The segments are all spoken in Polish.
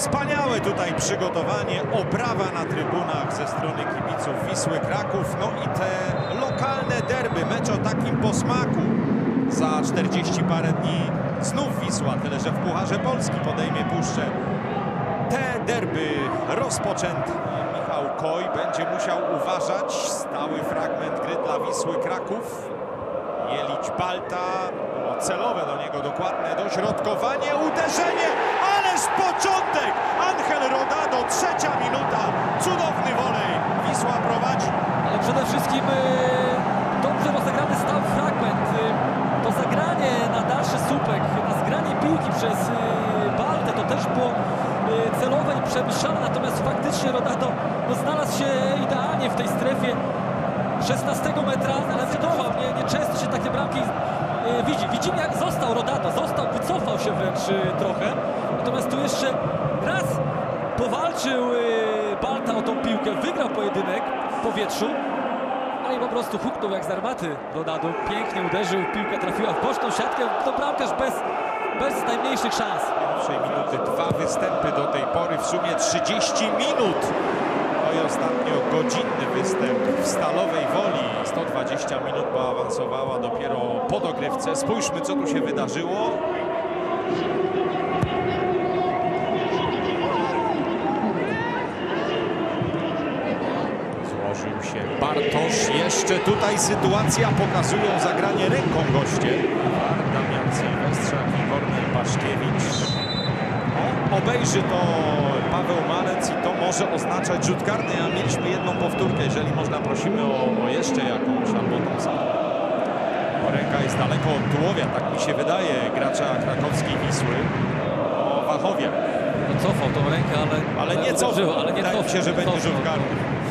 Wspaniałe tutaj przygotowanie, obrawa na trybunach ze strony kibiców Wisły Kraków. No i te lokalne derby, mecz o takim posmaku. Za 40 parę dni znów Wisła, tyle że w Pucharze Polski podejmie Puszczę. Te derby rozpoczęte. Michał Koj będzie musiał uważać. Stały fragment gry dla Wisły Kraków. Jelić Balta, było celowe do niego, dokładne dośrodkowanie, uderzenie, ależ początek! Angel Rodado, 3. minuta, cudowny wolej, Wisła prowadzi. Ale przede wszystkim dobrze rozegrany stał fragment, to zagranie na dalszy słupek, na zgranie piłki przez Baltę, to też było celowe i przemyślane, natomiast faktycznie Rodado znalazł się idealnie w tej strefie 16 metra, ale wycofał, nie często się takie bramki widzi. Widzimy, jak został Rodado, wycofał się wręcz trochę. Natomiast tu jeszcze raz powalczył Balta o tą piłkę, wygrał pojedynek w powietrzu. No i po prostu huknął jak z armaty Rodado. Pięknie uderzył, piłka trafiła w boczną siatkę. To bramkarz bez najmniejszych szans. Pierwszej minuty 2 występy do tej pory, w sumie 30 minut. No i ostatnio godzinny występ w Stalowej Woli. 120 minut, bo awansowała dopiero po dogrywce. Spójrzmy, co tu się wydarzyło. Złożył się Bartosz. Jeszcze tutaj sytuacja, pokazują zagranie ręką goście. Damian Sylwestrzak i Kornel Paszkiewicz. Obejrzy to Paweł Malec i to może oznaczać rzut karny, a mieliśmy jedną powtórkę. Jeżeli można, prosimy o jeszcze jakąś albo tą samą. Ręka jest daleko od tułowia, tak mi się wydaje, gracza krakowskiej Wisły. O, Wachowiak. No cofał tą rękę, ale nie cofał. Wydaje mi się, że będzie rzut karny.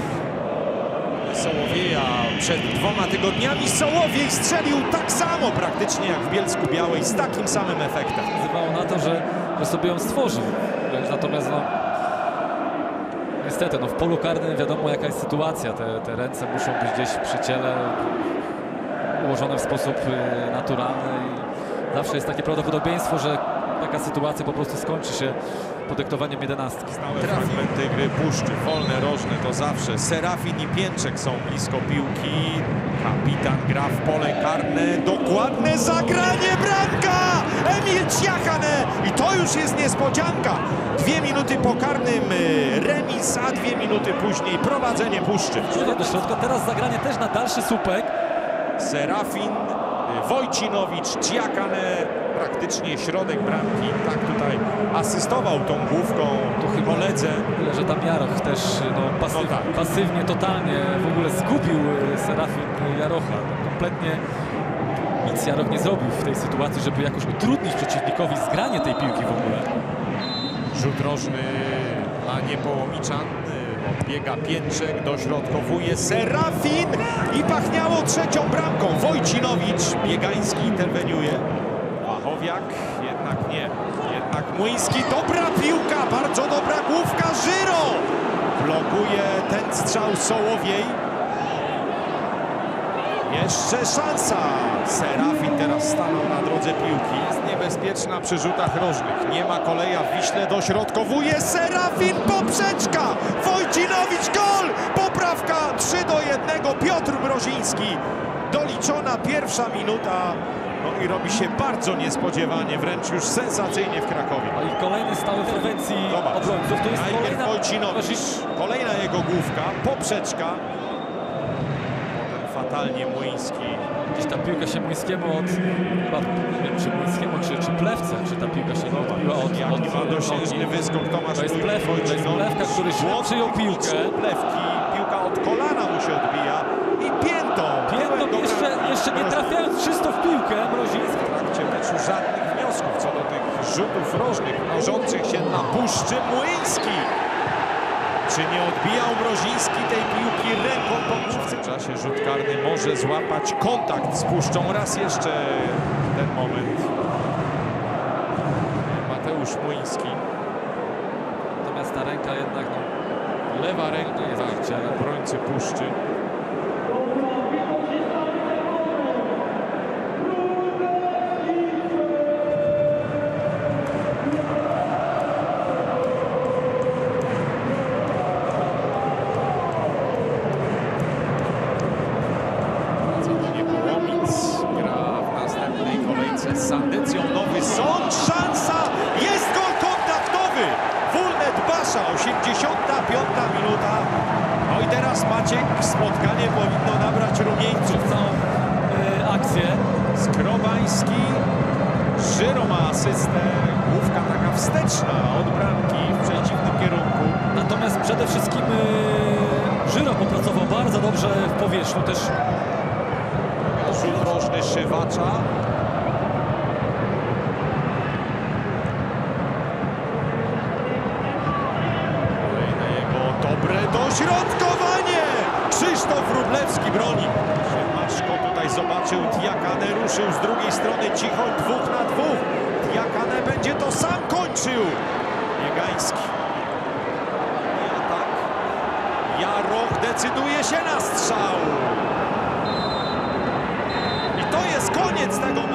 Sołowieja przed 2 tygodniami Sołowiej strzelił tak samo praktycznie jak w Bielsku Białej, z takim samym efektem. Wzywało na to, że sobie ją stworzył. Natomiast no, niestety w polu karnym wiadomo, jaka jest sytuacja. Te ręce muszą być gdzieś przy ciele ułożone w sposób naturalny i zawsze jest takie prawdopodobieństwo, że taka sytuacja po prostu skończy się podyktowaniem 11. Stałe fragmenty gry Puszczy, wolne, rożne to zawsze. Serafin i Pięczek są blisko piłki. Kapitan gra w pole karne. Dokładne zagranie, bramka! Emil Ciachane! I to już jest niespodzianka. 2 minuty po karnym remis, a 2 minuty później prowadzenie Puszczy. Do środka, teraz zagranie też na dalszy słupek. Serafin, Wojcinowicz, Ciachane, praktycznie środek bramki. Tak tutaj asystował tą główką koledze. Tyle, że tam Jaroch też pasywnie, totalnie w ogóle zgubił Serafin Jarocha. Kompletnie nic Jaroch nie zrobił w tej sytuacji, żeby jakoś utrudnić przeciwnikowi zgranie tej piłki w ogóle. Rzut rożny dla Niepołomiczan. Odbiega Pięczek, dośrodkowuje Serafin i pachniało 3. bramką. Wojcinowicz, Biegański interweniuje. Wachowiak, jednak nie. Jednak Młyński, dobra piłka, bardzo dobra główka, Żyro! Blokuje ten strzał Sołowiej. Jeszcze szansa. Serafin teraz stanął na drodze piłki. Jest niebezpieczna przy rzutach rożnych. Nie ma Koleja w Wiśle, dośrodkowuje Serafin, poprzeczka! Wojcinowicz, gol! Poprawka 3-1, Piotr Mroziński. Doliczona 1. minuta. No i robi się bardzo niespodziewanie, wręcz już sensacyjnie w Krakowie. No i kolejny stały w interwencji obrońców. To jest najpierw Wojcinowicz, kolejna jego główka, poprzeczka. Fatalnie Młyński. Gdzieś ta piłka się Młyńskiemu chyba nie wiem, czy Młyńskiemu, czy Plewce, czy ta piłka się odbiła od Jaki ma dosiężny wyskok Tomasz. To jest Plewka, który źle przyjął piłkę. Plewki, piłka od kolana mu się odbija i piętą jeszcze nie trafiając czysto w piłkę Mroziński. W trakcie meczu żadnych wniosków co do tych rzutów rożnych mnożących się na Puszczy. Młyński. Czy nie odbijał Mroziński tej piłki ręką po w tym czasie rzut karny może złapać kontakt z Puszczą. Raz jeszcze ten moment. Mateusz Młyński. Natomiast ta ręka jednak lewa ręka jest obrońcy Puszczy. teraz Maciek, spotkanie powinno nabrać rumieńców. Całą akcję. Skrobański, Żyro ma asystę, główka taka wsteczna od bramki w przeciwnym kierunku. Natomiast przede wszystkim Żyro popracował bardzo dobrze w powierzchni. Też Rzut rożny Szywacza. Kolejne jego dobre dośrodkowanie. Krzysztof Wróblewski broni. Siemaszko tutaj zobaczył Diakane, ruszył z drugiej strony Cichoń, 2 na 2. Diakane będzie to sam kończył. Biegański. I atak. Jaroch decyduje się na strzał. I to jest koniec tego meczu.